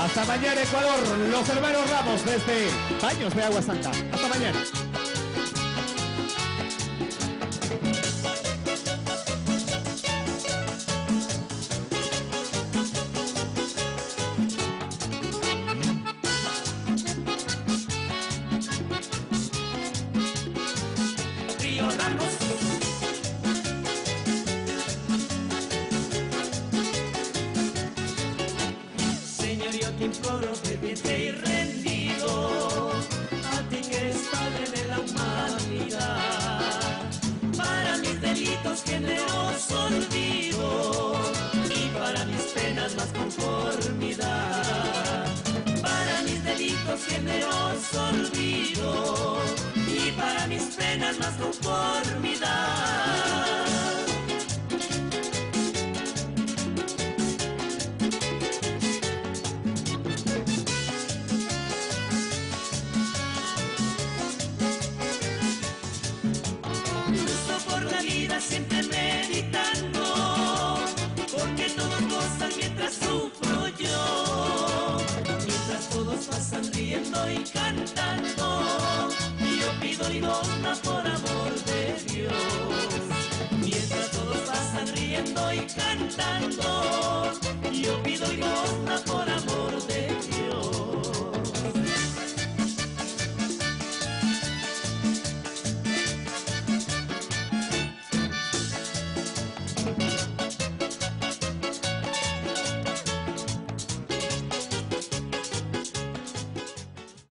Hasta mañana, Ecuador. Los hermanos Ramos desde Baños de Agua Santa. Hasta mañana. Río Ramos. Señor, yo te imploro, ferviente y rendido, a ti que eres Padre de la humanidad, para mis delitos generoso olvido y para mis penas más conformidad. Para mis delitos generoso olvido y para mis penas más conformidad. Lucho por la vida siempre meditando, porque todos gozan mientras sufro yo, mientras todos pasan riendo y cantando, y yo pido limosna por amor de Dios. Mientras todos pasan riendo y cantando,